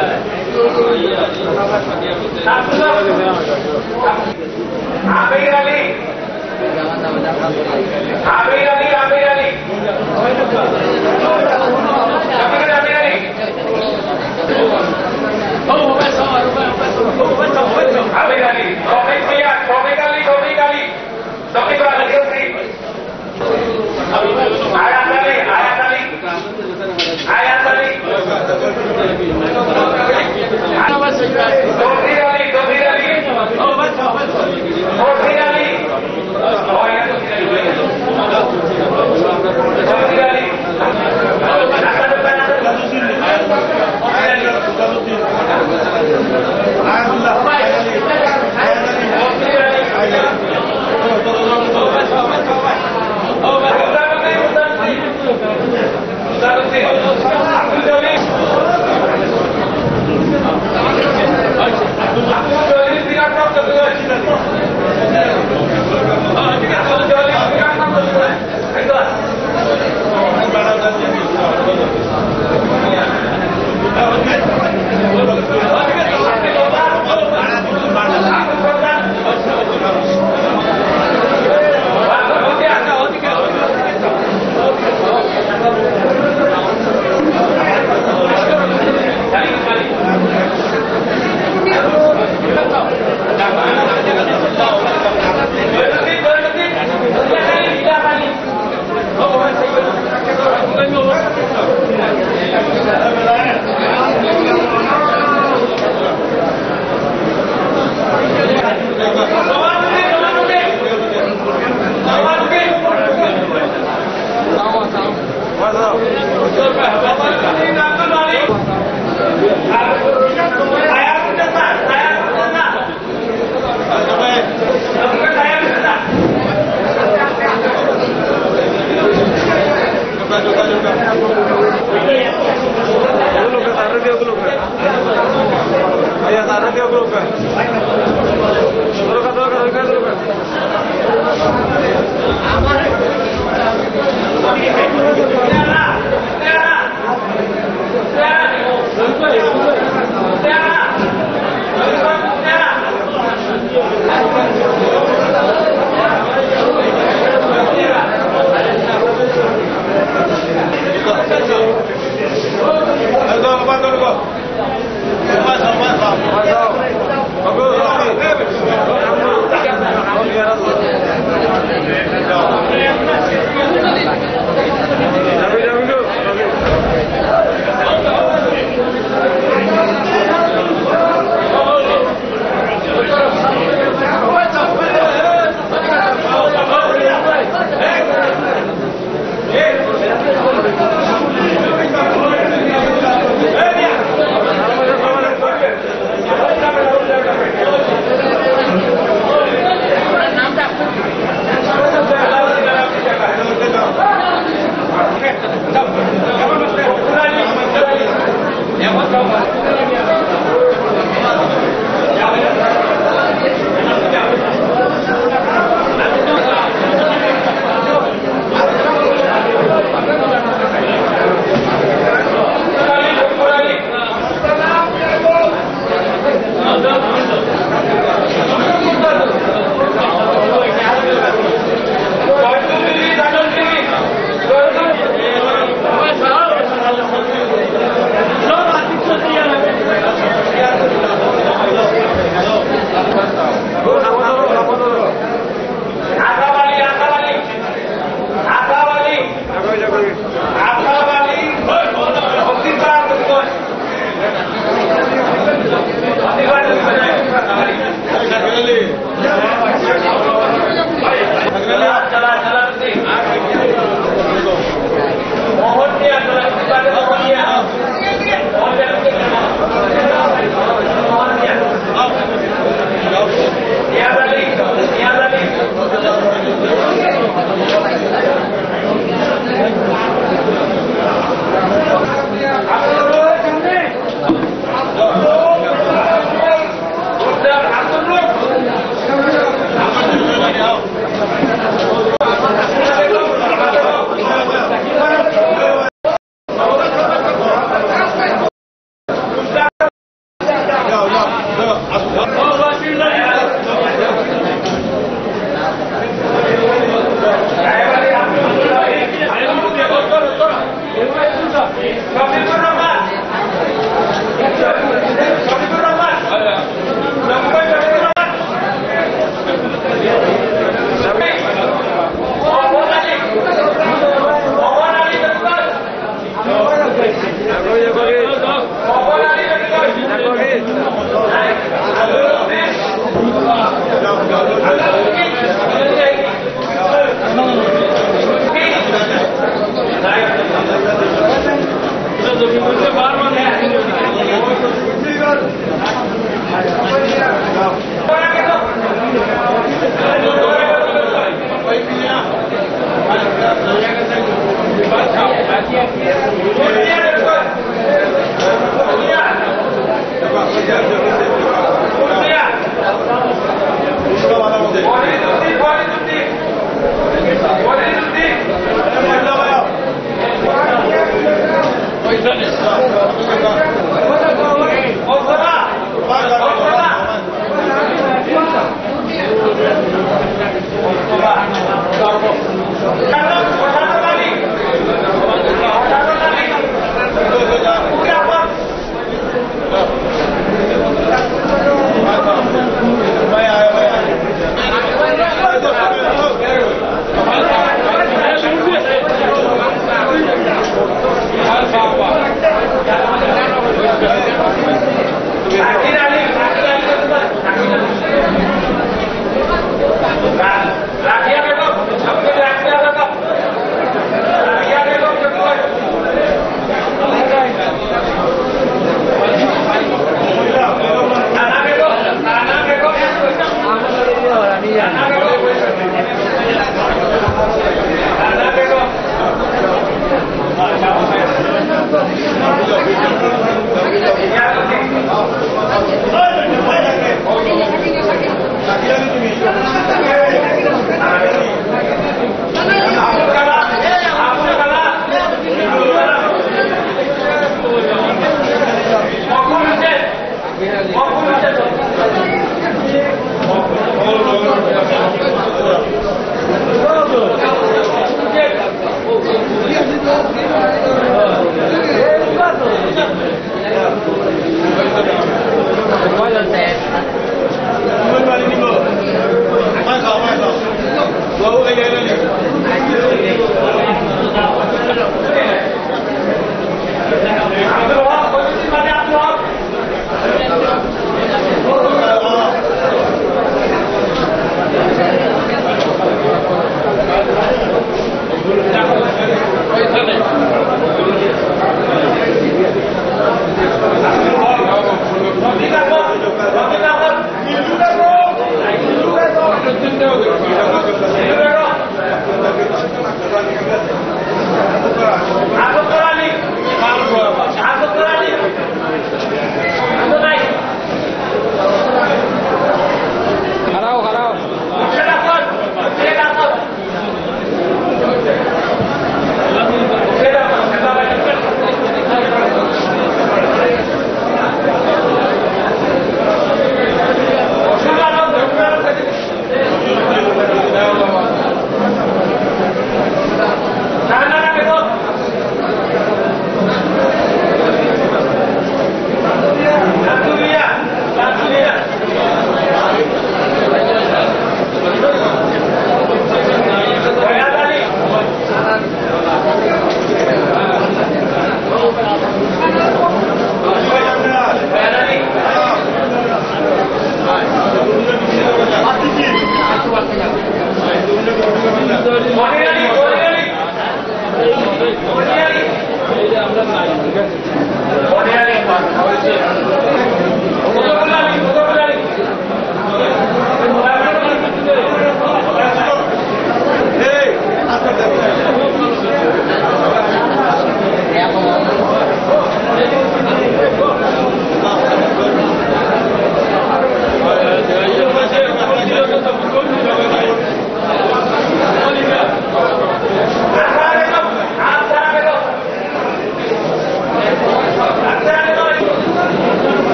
Bagus.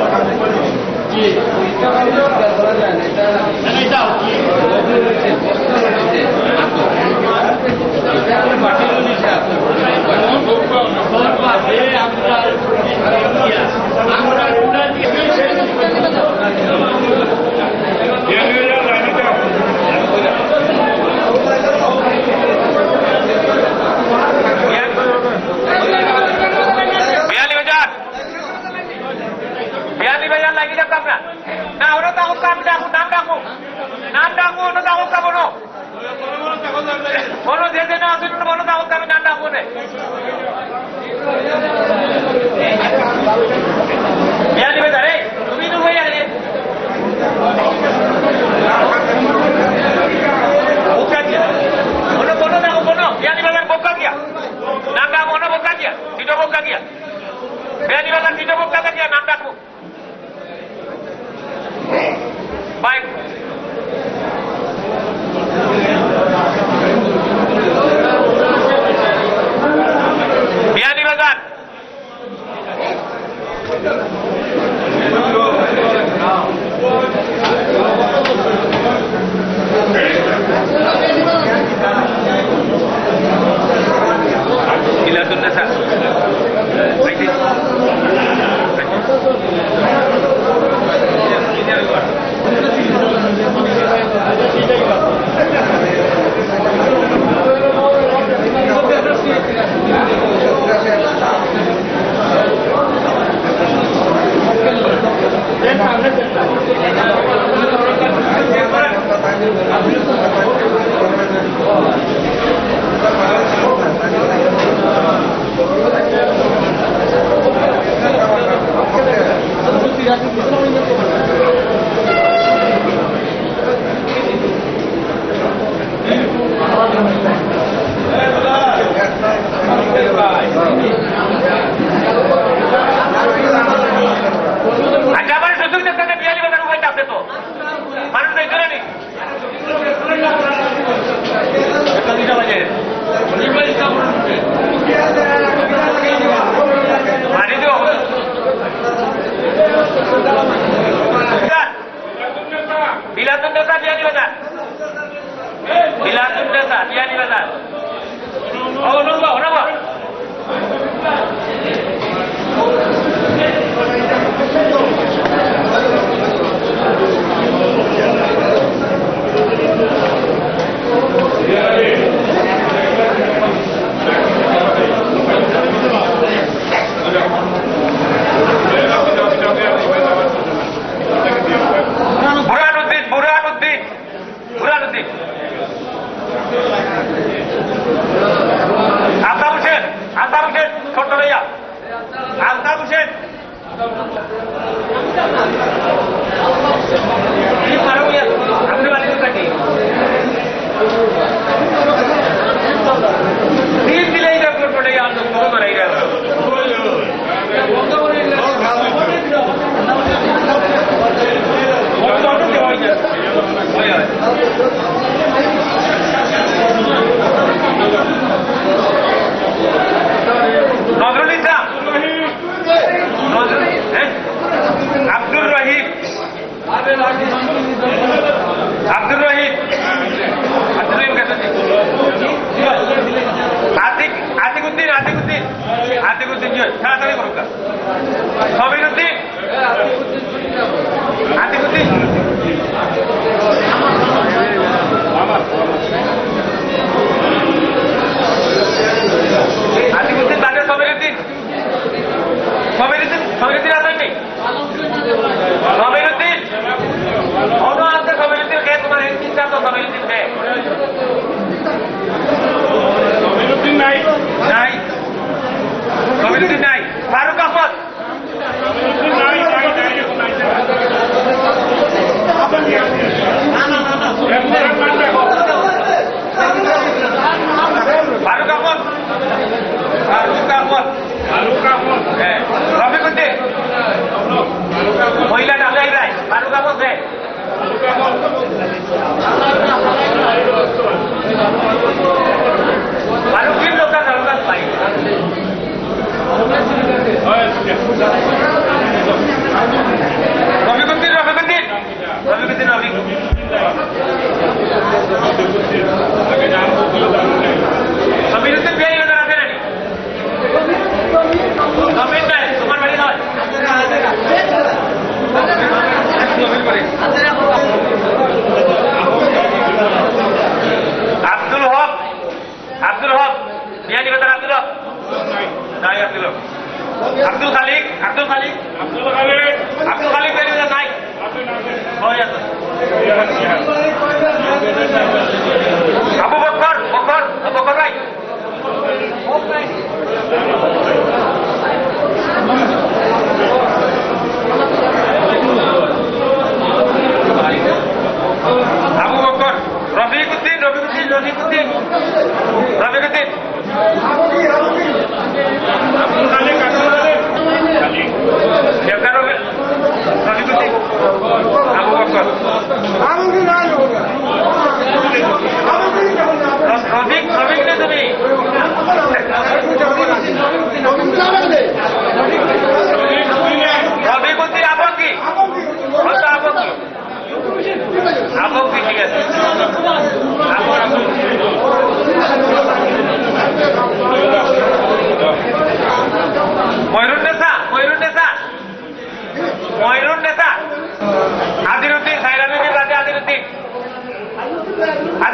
Olha,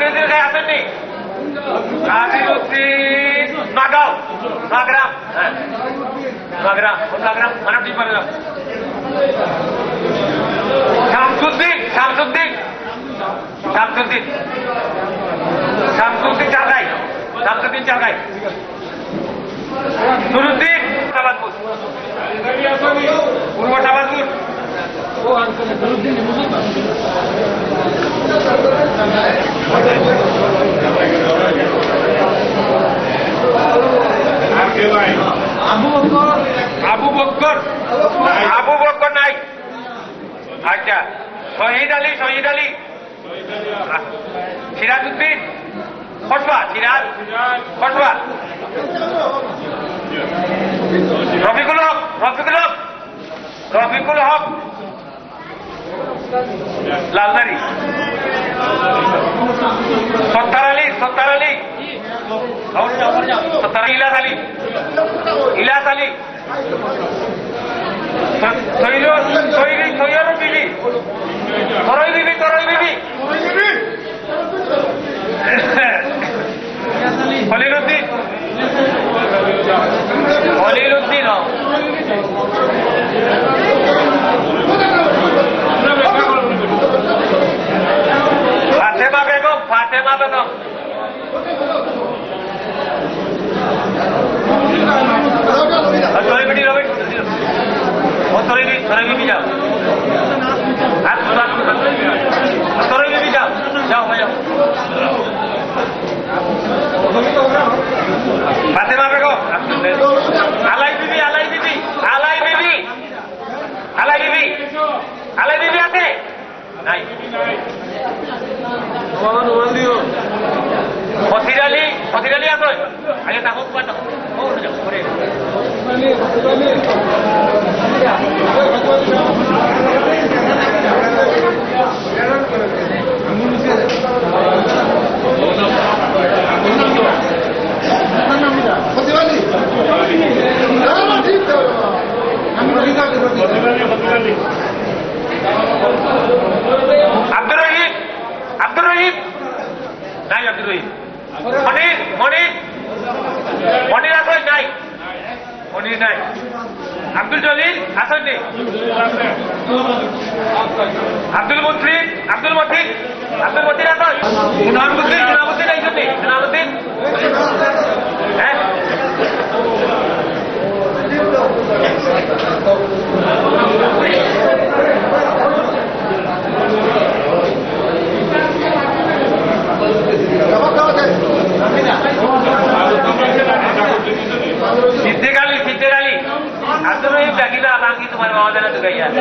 Azizul kayak apa nih? Azizuddin Nagam, Nagram, Nagram, Nagram, mana di mana? Samsuddin, Samsuddin, Samsuddin, Samsuddin Cargai, Samsuddin Cargai. Nuruddin Sabatpur, Purwo Sabatpur. Abu Bakar naik. Acha. Shahid Ali. Sirajuddin. Khosba. Rafiqul Haq. Lalnari. Sattar Ali. Ilyas Ali. Soyar Bibi. Toroi Bibi. Khaliluddin. Fatima Begum. Fatima Begum. Alai Bibi আছে? নাই। Fasir Ali আছে? আগে তাকো কত? ও যাও করে। আব্দুর রহিম নাই আব্দুর রহিম মনির আসল নাই মনির নাই আব্দুল জলিল আসল নেই আব্দুল মতিন আসল সুনামুদ্দিন এই জন্য সুনামুদ্দিন হ্যাঁ Siddiq Ali. Abdul Rahim Dakila Abangi तुम्हारे मावदे ना दुगाई है।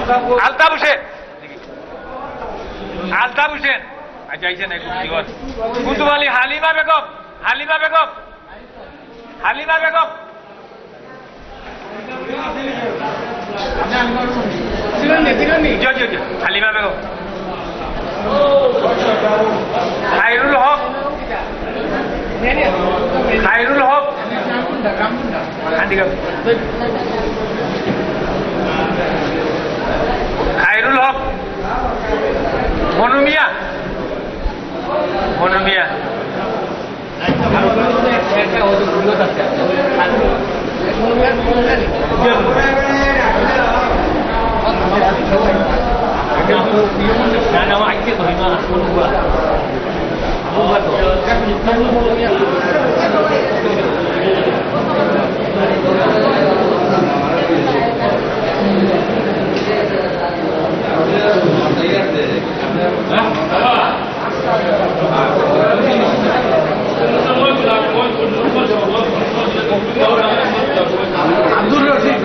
আলতাফ হোসেন আলতাফ হোসেন আচ্ছা আইসেন কুতুব আলী হালিমা বেগম হালিমা বেগম হালিমা বেগম হালিমা বেগম খায়রুল হক খায়রুল হক খায়রুল হক মনু মিয়া মনু মিয়া আব্দুর রশিদ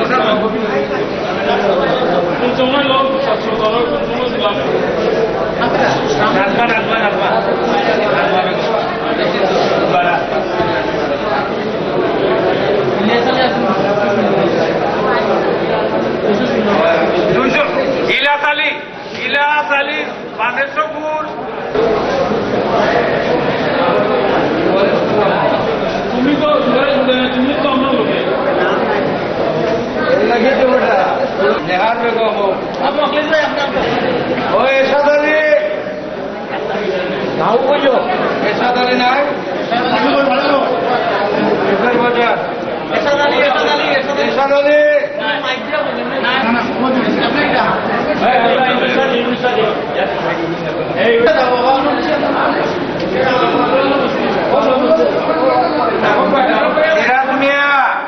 ইলাস আলী বানেশ্বরপুর তুমি তো আমরা লোকে নেহার বেগম ও এরশাদ আলী এরশাদ আলী নাই বাজার এরশাদ আলী সিরাজ মিয়া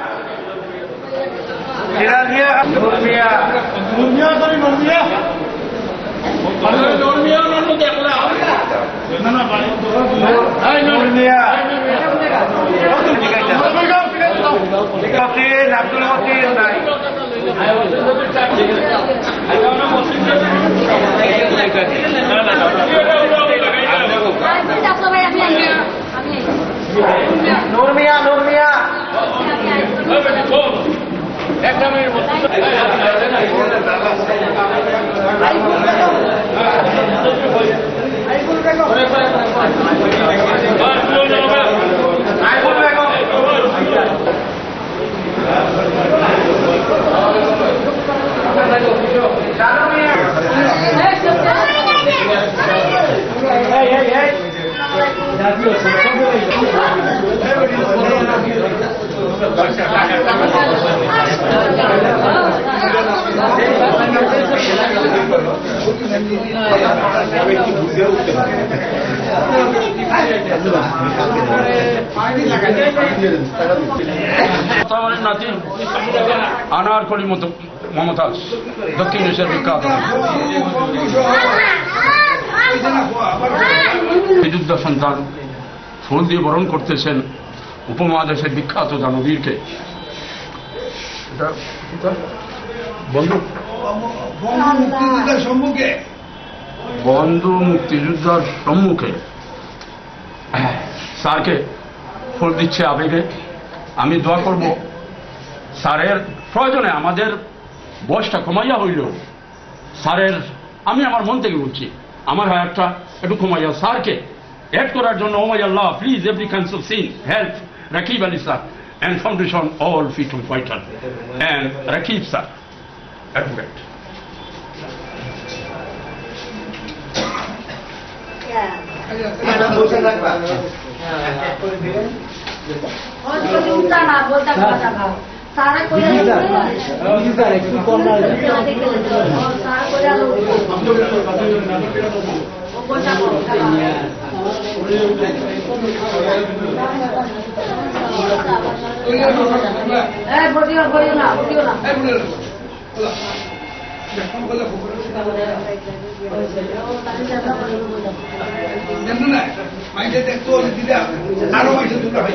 সিরাজ মিয়া নূর মিয়া নূর মিয়া সরি নূর মিয়া নূর মিয়া নূর দেখলা না না নূর মিয়া আব্দুল মতিন নাই নূর মিয়া নূর মিয়া একটা মিনিট নাতি আনার করি মতো মমতাজ দক্ষিণ এশিয়ার বিখ্যাত বিযুদ্ধ সন্তান ফুল দিয়ে বরণ করতেছেন উপমহাদেশের বিখ্যাত দানবীরকে। বন্ধু মুক্তিযোদ্ধার সম্মুখে স্যারকে ফুল দিচ্ছে আবেগে। আমি দোয়া করব স্যারের প্রয়োজনে আমাদের বয়সটা কমাইয়া হইল স্যারের, আমি আমার মন থেকে বলছি আমার হায়াতটা একটু কমাইয়া স্যারকে অ্যাড করার জন্য oh my Allah please every council seen help Rakib Ali sir and foundation all freedom fighter and Rakib sir advocate. सारा कोई আরো পয়সা দুটো ভাই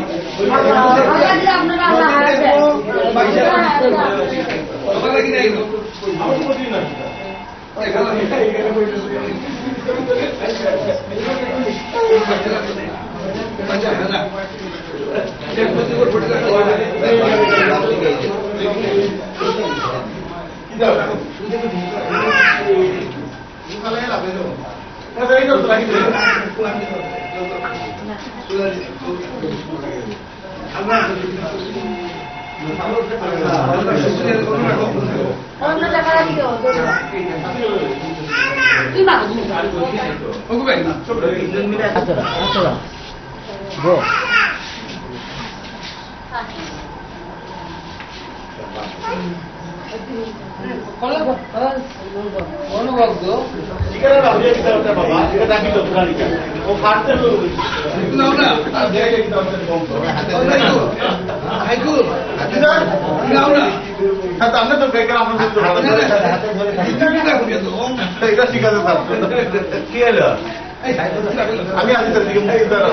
আপনারা আমি আছি তার দিকে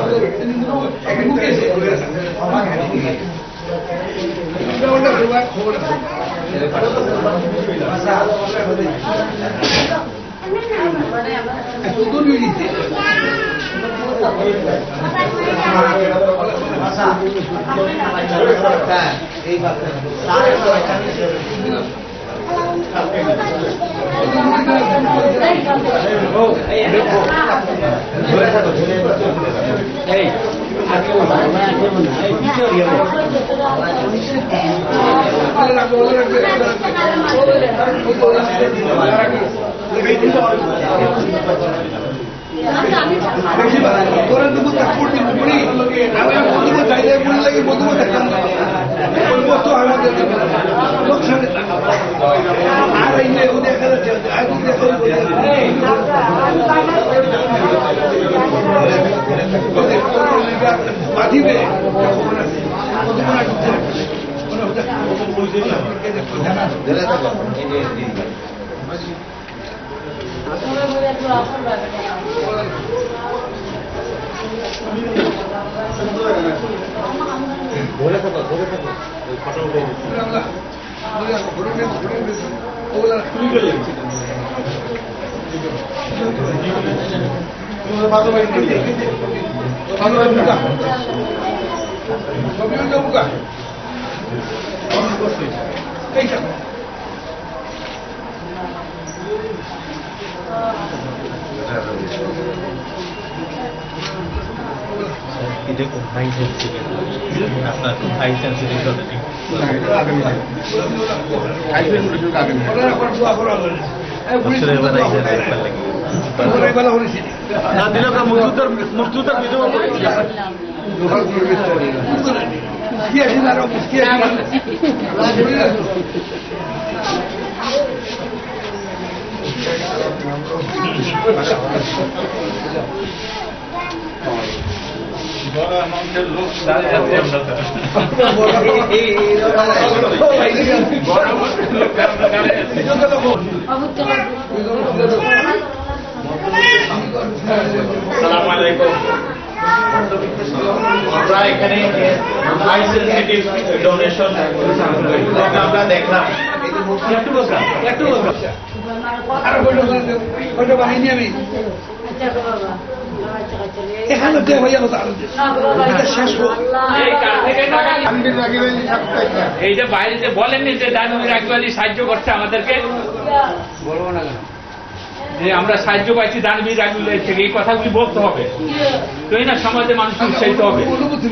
এটা খুব হাই সেন্সিটিভ আপনার খুব হাই সেন্সিটিভ টপিক আসলে এবার এই ব্যাপার লাগে না দিলে আমরা মুক্তিযোদ্ধার বিধবা বড় অ্যামাউন্টের লোক দাঁড়িয়ে যাচ্ছে আসসালামু আলাইকুম আমরা এখানে হাই সেন্সিটিভ ডোনেশন আমরা দেখলাম একটু বাহিনী আমি এখানে ভাইয়া শেষ হোক এই যে বাইরে যে বলেননি যে দানবীর আকবরী সাহায্য করছে আমাদেরকে, বলবো না যে আমরা সাহায্য পাইছি দানবীর আকবরী থেকে, এই কথাগুলি বলতে হবে, তুই না সমাজে মানুষ উৎসাহিত হবে।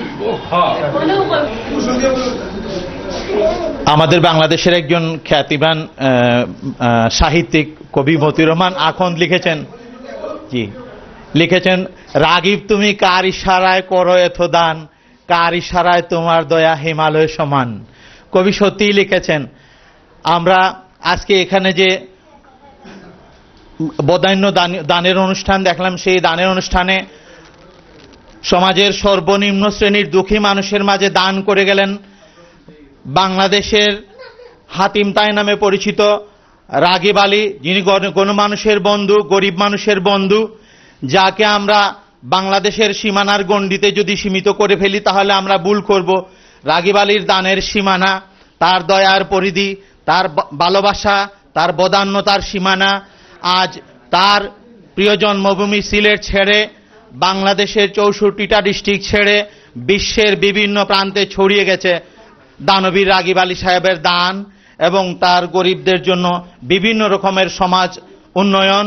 আমাদের বাংলাদেশের একজন খ্যাতিমান সাহিত্যিক কবি মতিউর রহমান আখন্দ লিখেছেন রাগীব তুমি কার ইশারায় করো এত দান, কার ইশারায় তোমার দয়া হিমালয় সমান। কবি সত্যিই লিখেছেন। আমরা আজকে এখানে যে বদান্য দানের অনুষ্ঠান দেখলাম, সেই দানের অনুষ্ঠানে সমাজের সর্বনিম্ন শ্রেণীর দুঃখী মানুষের মাঝে দান করে গেলেন বাংলাদেশের হাতিম তাই নামে পরিচিত রাগীব আলী, যিনি গণমানুষের বন্ধু, গরিব মানুষের বন্ধু, যাকে আমরা বাংলাদেশের সীমানার গণ্ডিতে যদি সীমিত করে ফেলি তাহলে আমরা ভুল করব। রাগীব আলীর দানের সীমানা, তার দয়ার পরিধি, তার ভালোবাসা, তার বদান্যতার সীমানা আজ তার প্রিয় জন্মভূমি সিলেট ছেড়ে, বাংলাদেশের 64টা ডিস্ট্রিক্ট ছেড়ে বিশ্বের বিভিন্ন প্রান্তে ছড়িয়ে গেছে দানবীর রাগিব আলী সাহেবের দান এবং তার গরিবদের জন্য বিভিন্ন রকমের সমাজ উন্নয়ন,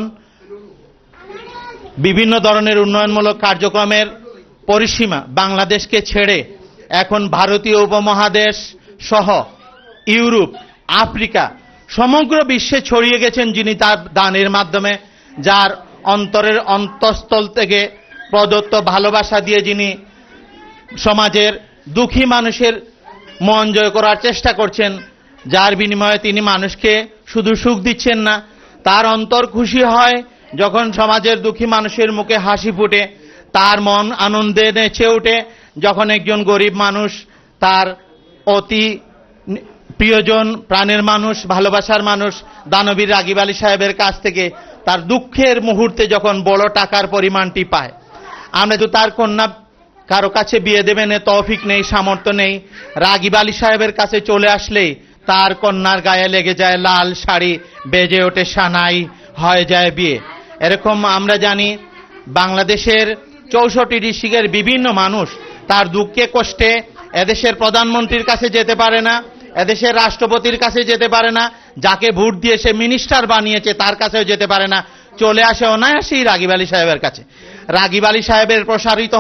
বিভিন্ন ধরনের উন্নয়নমূলক কার্যক্রমের পরিসীমা বাংলাদেশকে ছেড়ে এখন ভারতীয় উপমহাদেশ সহ ইউরোপ, আফ্রিকা সমগ্র বিশ্বে ছড়িয়ে গেছেন যিনি তার দানের মাধ্যমে, যার অন্তরের অন্তঃস্থল থেকে প্রদত্ত ভালোবাসা দিয়ে যিনি সমাজের দুঃখী মানুষের মন জয় করার চেষ্টা করছেন, যার বিনিময়ে তিনি মানুষকে শুধু সুখ দিচ্ছেন না, তার অন্তর খুশি হয় যখন সমাজের দুঃখী মানুষের মুখে হাসি ফুটে, তার মন আনন্দে নেচে ওঠে যখন একজন গরিব মানুষ তার অতি প্রিয়জন, প্রাণের মানুষ, ভালোবাসার মানুষ দানবীর রাগিব আলী সাহেবের কাছ থেকে তার দুঃখের মুহূর্তে যখন বড় টাকার পরিমাণটি পায়। আমরা তো তার কন্যা কারো কাছে বিয়ে দেবেন তৌফিক নেই, সামর্থ্য নেই, রাগিব আলী সাহেবের কাছে চলে আসলেই তার কন্যার গায়ে লেগে যায় লাল শাড়ি, বেজে ওঠে সানাই, হয়ে যায় বিয়ে। এরকম আমরা জানি বাংলাদেশের 64 ডিস্ট্রিক্টের বিভিন্ন মানুষ তার দুঃখে কষ্টে এদেশের প্রধানমন্ত্রীর কাছে যেতে পারে না, এদেশের রাষ্ট্রপতির কাছে যেতে পারে না, যাকে ভোট দিয়ে সে মিনিস্টার বানিয়েছে তার কাছেও যেতে পারে না, চলে আসে অনায়াসেই রাগিব আলী সাহেবের কাছে। রাগিব আলী সাহেবের প্রসারিত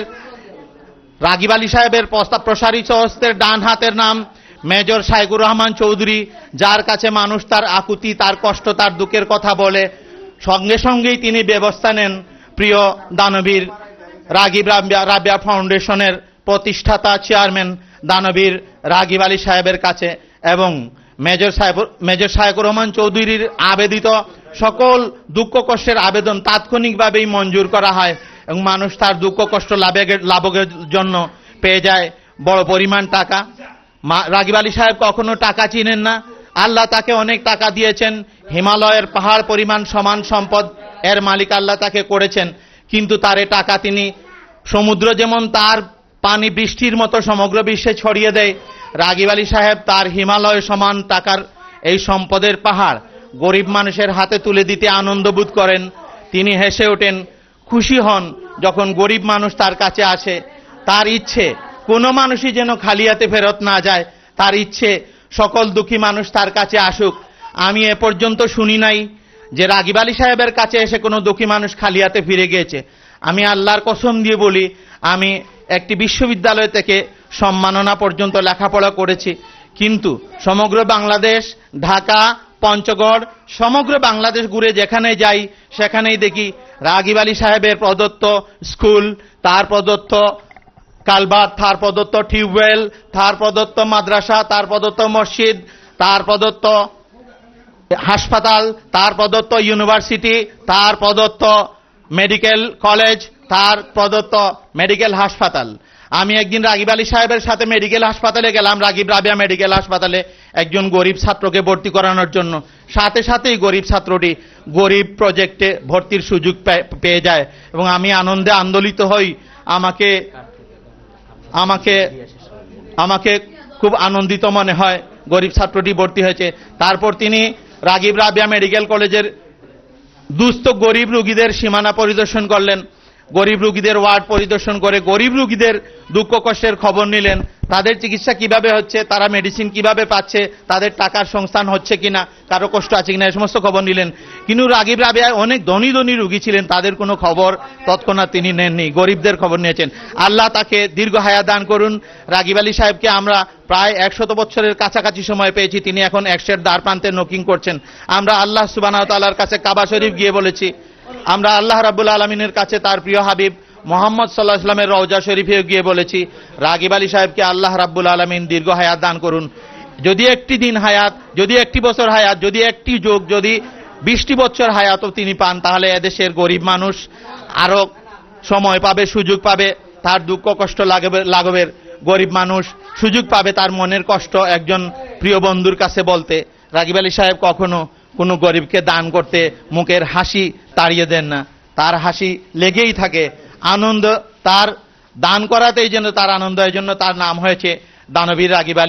হস্তের ডান হাতের নাম মেজর শাইকুর রহমান চৌধুরী, যার কাছে মানুষ তার আকুতি, তার কষ্ট, তার দুঃখের কথা বলে, সঙ্গে সঙ্গেই তিনি ব্যবস্থা নেন প্রিয় দানবীর রাগিব রাবিয়া ফাউন্ডেশনের প্রতিষ্ঠাতা চেয়ারম্যান দানবীর রাগিব আলী সাহেবের কাছে এবং মেজর শাইকুর রহমান চৌধুরীর আবেদিত সকল দুঃখ কষ্টের আবেদন তাৎক্ষণিকভাবেই মঞ্জুর করা হয় এবং মানুষ তার দুঃখ কষ্ট লাভের জন্য পেয়ে যায় বড় পরিমাণ টাকা। রাগিব আলী সাহেব কখনো টাকা চিনেন না, আল্লাহ তাকে অনেক টাকা দিয়েছেন, হিমালয়ের পাহাড় পরিমাণ সমান সম্পদ এর মালিক আল্লাহ তাকে করেছেন, কিন্তু তার টাকা তিনি সমুদ্র যেমন তার পানি বৃষ্টির মতো সমগ্র বিশ্বে ছড়িয়ে দেয়, রাগিব আলী সাহেব তার হিমালয় সমান টাকার এই সম্পদের পাহাড় গরিব মানুষের হাতে তুলে দিতে আনন্দ বোধ করেন। তিনি হেসে ওঠেন, খুশি হন যখন গরিব মানুষ তার কাছে আসে। তার ইচ্ছে কোনো মানুষই যেন খালি হাতে ফেরত না যায়, তার ইচ্ছে সকল দুঃখী মানুষ তার কাছে আসুক। আমি এ পর্যন্ত শুনি নাই যে রাগিব আলী সাহেবের কাছে এসে কোনো দুঃখী মানুষ খালি হাতে ফিরে গিয়েছে। আমি আল্লাহর কসম দিয়ে বলি, আমি একটি বিশ্ববিদ্যালয় থেকে সম্মাননা পর্যন্ত লেখাপড়া করেছি, কিন্তু সমগ্র বাংলাদেশ, ঢাকা, পঞ্চগড়, সমগ্র বাংলাদেশ ঘুরে যেখানে যাই সেখানেই দেখি রাগিব আলী সাহেবের প্রদত্ত স্কুল, তার প্রদত্ত কালভার্ট, তার প্রদত্ত টিউবওয়েল, তার প্রদত্ত মাদ্রাসা, তার প্রদত্ত মসজিদ, তার প্রদত্ত হাসপাতাল, তার প্রদত্ত ইউনিভার্সিটি, তার প্রদত্ত মেডিকেল কলেজ, তার প্রদত্ত মেডিকেল হাসপাতাল। আমি একদিন রাগিব আলী সাহেবের সাথে মেডিকেল হাসপাতালে গেলাম, রাগিব রাবিয়া মেডিকেল হাসপাতালে একজন গরিব ছাত্রকে ভর্তি করানোর জন্য। সাথে সাথেই গরিব ছাত্রটি গরিব প্রজেক্টে ভর্তির সুযোগ পেয়ে যায় এবং আমি আনন্দে আন্দোলিত হই। আমাকে খুব আনন্দিত মনে হয় গরিব ছাত্রটি ভর্তি হয়েছে। তারপর তিনি রাগিব রাবিয়া মেডিকেল কলেজের দুস্থ গরিব রোগীদের সীমানা পরিদর্শন করলেন, গরিব রোগীদের ওয়ার্ড পরিদর্শন করে গরিব রোগীদের দুঃখ কষ্টের খবর নিলেন, তাদের চিকিৎসা কিভাবে হচ্ছে, তারা মেডিসিন কিভাবে পাচ্ছে, তাদের টাকার সংস্থান হচ্ছে কিনা, কারো কষ্ট আছে কিনা, এই সমস্ত খবর নিলেন। কিন্তু রাগিব রাবিয়া অনেক ধনী ধনী রোগী ছিলেন, তাদের কোনো খবর তৎক্ষণাৎ তিনি নেননি, গরিবদের খবর নিয়েছেন। আল্লাহ তাকে দীর্ঘ হায়াত দান করুন। রাগিব আলী সাহেবকে আমরা প্রায় 100 বছরের কাছাকাছি সময় পেয়েছি, তিনি এখন 100-এর দ্বার প্রান্তে নকিং করছেন। আমরা আল্লাহ সুবহানাহু ওয়া তাআলার কাছে কাবা শরীফ গিয়ে বলেছি, আমরা আল্লাহ রাব্বুল আলামিনের কাছে তার প্রিয় হাবিব মুহাম্মদ সাল্লাল্লাহু আলাইহি ওয়াসাল্লামের রওজা শরীফে গিয়ে বলেছি, রাগিব আলী সাহেবকে আল্লাহ রাব্বুল আলামিন দীর্ঘ হায়াত দান করুন। যদি একটি দিন হায়াত, যদি একটি বছর হায়াত, যদি একটি যুগ, যদি 20টি বছর হায়াতও তিনি পান, তাহলে এদেশের গরিব মানুষ আরো সময় পাবে, সুযোগ পাবে, তার দুঃখ কষ্ট লাঘবের গরিব মানুষ সুযোগ পাবে তার মনের কষ্ট একজন প্রিয় বন্ধুর কাছে বলতে। রাগিব আলী সাহেব কখনো কোনো গরিবকে দান করতে মুখের হাসি তাড়িয়ে দেন না, তার হাসি লেগেই থাকে, আনন্দ তার দান করাতেই যেন তার আনন্দ, এই জন্য তার নাম হয়েছে দানবীর রাগিব আলী।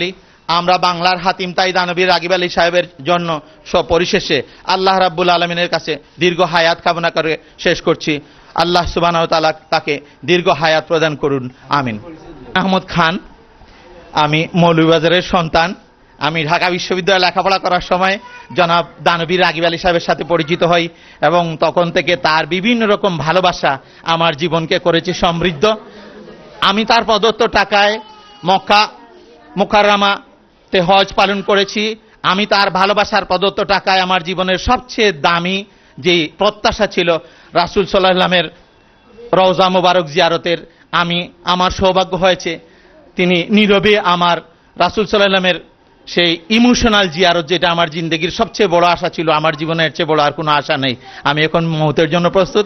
আমরা বাংলার হাতিম তাই দানবী রাগিব আলী সাহেবের জন্য পরিশেষে আল্লাহ রাব্বুল আলমিনের কাছে দীর্ঘ হায়াত কামনা করে শেষ করছি। আল্লাহ সুবহানাহু ওয়া তাআলা তাকে দীর্ঘ হায়াত প্রদান করুন, আমিন। আহমদ খান, আমি মৌলভীবাজারের সন্তান। আমি ঢাকা বিশ্ববিদ্যালয়ে লেখাপড়া করার সময় জনাব দানবী রাগিব আলী সাহেবের সাথে পরিচিত হই এবং তখন থেকে তার বিভিন্ন রকম ভালোবাসা আমার জীবনকে করেছে সমৃদ্ধ। আমি তার প্রদত্ত টাকায় মক্কা মুকাররমাতে হজ পালন করেছি। আমি তার ভালোবাসার প্রদত্ত টাকায় আমার জীবনের সবচেয়ে দামি যে প্রত্যাশা ছিল রাসূল সাল্লাল্লাহু আলাইহি ওয়াসাল্লামের রওজা মোবারক জিয়ারতের আমার সৌভাগ্য হয়েছে। তিনি নীরবে আমার রাসূল সাল্লাল্লাহু আলাইহি ওয়াসাল্লামের সেই ইমোশনাল জিয়ারত, যেটা আমার জিন্দগির সবচেয়ে বড় আশা ছিল, আমার জীবনের চেয়ে বড় আর কোনো আশা নেই। আমি এখন মওতের জন্য প্রস্তুত।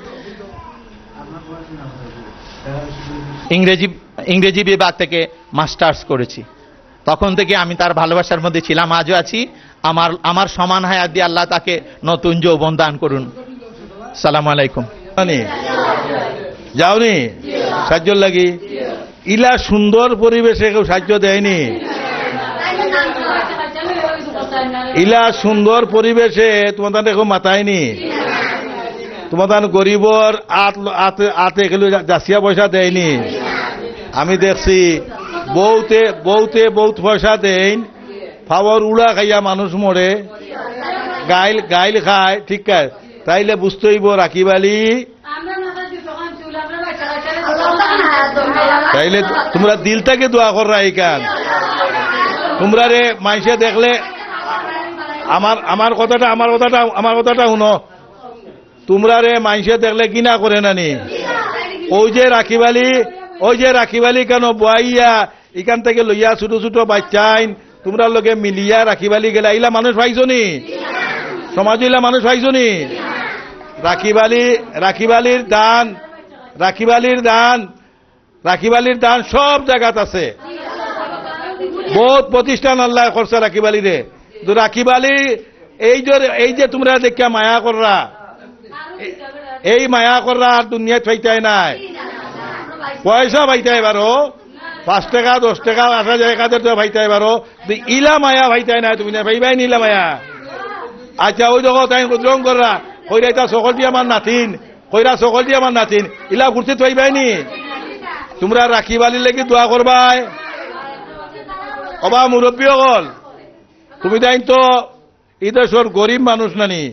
ইংরেজি বিভাগ থেকে মাস্টার্স করেছি। তখন থেকে আমি তার ভালোবাসার মধ্যে ছিলাম, আজও আছি। আমার সমান হায়াত দিয়ে আল্লাহ তাকে নতুন যৌবন দান করুন। সালাম আলাইকুম। যাওনি সাহায্য লাগি? ইলা সুন্দর পরিবেশে কেউ সাহায্য দেয়নি? ইলা সুন্দর পরিবেশে তোমাদের কেউ মাতায়নি? তোমাদের গরিবর আতে গেলে জাসিয়া পয়সা দেয়নি? আমি দেখছি বহুত পয়সা দেন, ফাওয়ার উড়া খাইয়া মানুষ মরে, গাইল খায়, ঠিক আছে? তাইলে বুঝতে হইব রাকিব আলী। তাইলে তোমরা দিল থেকে দোয়া কররা এইখান। তোমরা রে মাইসে দেখলে আমার কথাটা শুনো। তোমরা রে মাইসে দেখলে কি না করে নানি? ওই যে রাকিব আলী কেন বয়াইয়া এখান থেকে লইয়া ছোট ছোট বাচ্চাইন তোমরা লগে মিলিয়া রাকিব আলী গেলা, ইলা মানুষ পাইছো নি? সমাজ ইলা মানুষ পাইছো নি? রাকিব আলীর দান সব জায়গাত আছে। বহুত প্রতিষ্ঠান আল্লাহ করছে রাকিব আলী রে। রাকিব আলী এই যে তোমরা দেখা মায়া কররা, এই মায়া কররা আর দুনিয়ায় পাইতাই নাই। পয়সা পাইতাই পারো, 5 টাকা 10 টাকা 8,000 তো পাইতাই পারো, ইলা মায়া পাইতাই নাই। তুমি না পাইবাই নিলা মায়া। আচ্ছা ওই দেখো তাই রং কররা, কইরা এটা সকল দিয়ে আমার নাতিন, ইলা ঘুরতে পাইবাই নি? তোমরা রাকিব আলীর লাগি দোয়া করবাই। অবা মুরব্বী হল, তুমি তাই তো এই দেশের গরিব মানুষ নানি,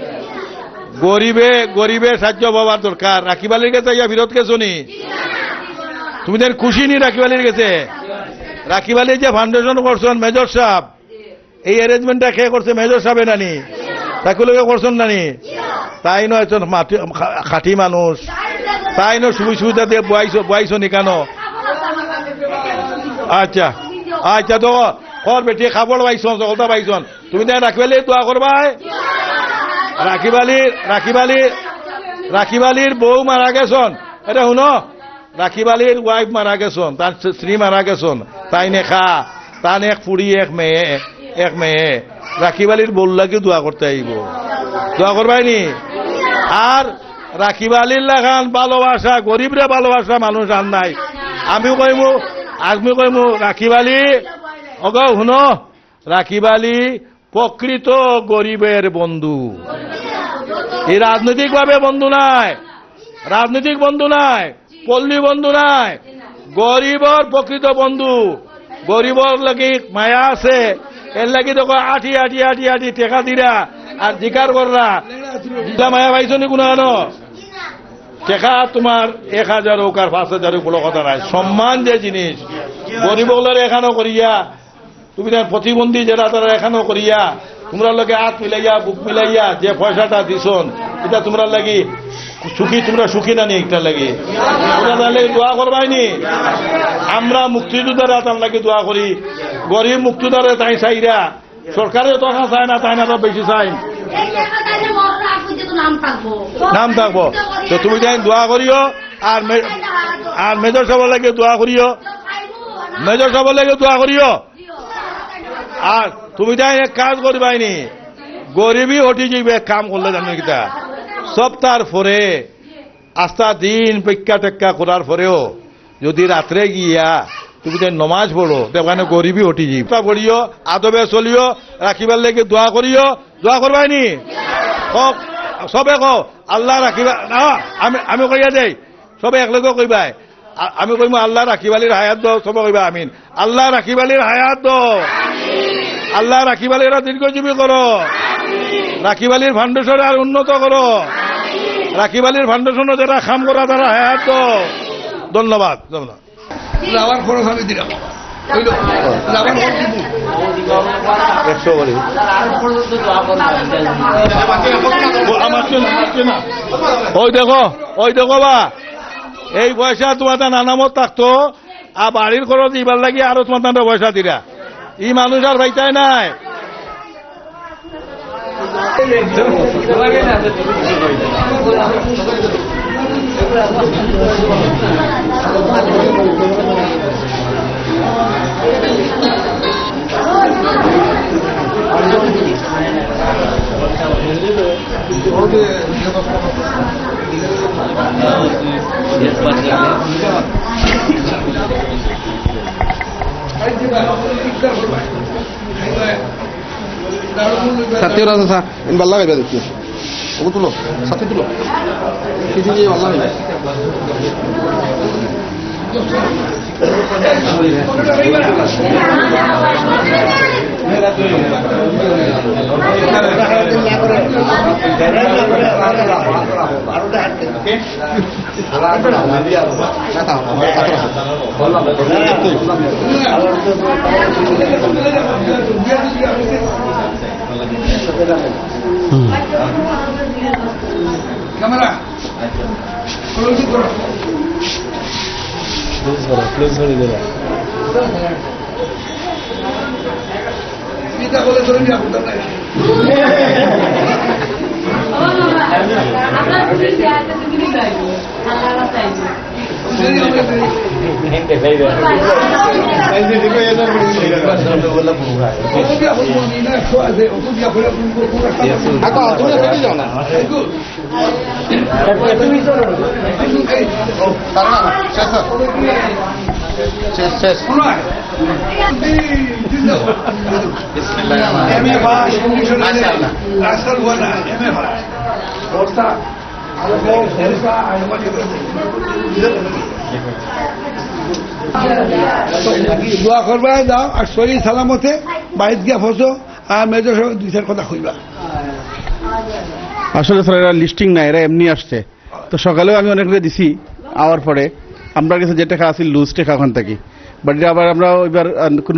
গরিবে সাহায্য পাবার দরকার। রাকিব আলীর কাছে ইয়া বিরোধ গেছো নি? তুমি তাই খুশি নি রাকিব আলীর কাছে? রাকিব আলী যে ফাউন্ডেশন করছেন মেজর সাহেব, এই অ্যারেঞ্জমেন্টটা খেয়ে করছে মেজর সাহেবে নানি? তাকে লোকে করছেন নানি? তাই নয় খাঁটি মানুষ, তাই নয় সুবিধা দিয়ে বয়াইছো নি কেন? আচ্ছা তো কর বেটি খাবার পাইছন, সকলটা পাইছন। তুমি তাই রাকিব আলী দোয়া করবাই। রাকিব আলীর বউ মারা গেছন, এটা শুনো। রাকিব আলীর ওয়াইফ মারা গেছন, তার স্ত্রী মারা গেছন, তাই নেখা, তার এক ফুড়ি এক মেয়ে। রাকিব আলীর বউ লাগি দোয়া করতে আইব, দোয়া করবাই নি? আর রাকিব আলীর লাগান ভালোবাসা, গরিবরে ভালোবাসা মানুষ আর নাই। আমি কইমু রাকিব আলী, অগো শুনো, রাকিব আলী প্রকৃত গরিবের বন্ধু। এই রাজনৈতিক বন্ধু নাই, পল্লী বন্ধু নাই, গরিবর প্রকৃত বন্ধু। গরিবর লাগি মায়া আছে, এর লাগি দেখো আটি টেকা দিরা আর জিকার কররা। জিলা মায়া পাইছো নি কোনো? টেকা তোমার 1,000 হোক আর 5,000 বড় কথা নাই। সম্মান যে জিনিস গরিবগুলোর এখানেও করিয়া, তুমি প্রতিবন্ধী যারা তারা এখানেও করিয়া, তোমরা লাগে হাত মিলাইয়া বুক মিলাইয়া যে পয়সাটা দিছন, এটা তোমরা লাগি সুখী। তোমরা সুখী না নি? একটা লাগি তোমরা তাহলে দোয়া করবাই নি? আমরা মুক্তিযোদ্ধারা তার লাগে দোয়া করি। গরিব মুক্তিযোদ্ধারে তাই চাইরা, সরকারে তো চায় না, তাই না তো বেশি চাই নাম থাকবো। তো তুমি তাই দোয়া করিও। আর মেজর সাহেব লাগে দোয়া করিও, আর তুমি তাই এক কাজ করবাইনি, গরিবই হটি যাইবে কাম করলে জানো কিতা সব। তার পরে আস্থা দিন পেক্কা টেক্কা করার পরেও যদি রাত্রে গিয়া তুমি তো নমাজ পড়ো ওখানে গরিবই হটি যাই পড়িও আদবে চলিও রাখিবার লেগে দোয়া করিও দোয়া করবাইনি কক সবে কও আল্লাহ রাখিবা না আমি কইয়া দেই সবে একলগে কইবাই আমি কইম আল্লাহ রাখিবালির হায়াত দাও সবে কইবা আমিন আল্লাহ রাখিবালির হায়াত দাও আল্লাহ রাখিবালির দীর্ঘজীবী করো রাখিবালির ফাউন্ডেশন আর উন্নত করো রাখিবালির ফাউন্ডেশন যারা কাম করা তারা হায়াত দাও ধন্যবাদ ধন্যবাদ যাওয়ার খরচ আমি দিলাম হইল যাওয়ার খরচ দিব 100 বলি ওই দেখো বা এই পয়সা তোমার নানামত থাকতো আর বাড়ির খরচ এবার লাগি আরো তোমার পয়সা দিরা ই মানুষ আর ভাইটাই নাই সাথীও আছে স্যার ভাল লাগাইবা দেখি ওকে তুলো সাথে তুলো কিছু দিয়ে ভাল লাগাইবা ক্যামেরা ক্লোজ করো এটা বলে ধরে নিয়ে আপনার নাই দোয়া করবা যাও আর শরীর সালামতে বাইরে গিয়া ফসো আর মেজর সঙ্গে 2-4 কথা কইবা আসলে স্যার এরা লিস্টিং না এরা এমনি আসছে তো সকালেও আমি অনেক দিছি আওয়ার পরে আমরা কাছে যে টাকা আছে লুজ টাকা ওখান থেকে বাট আবার আমরা এবার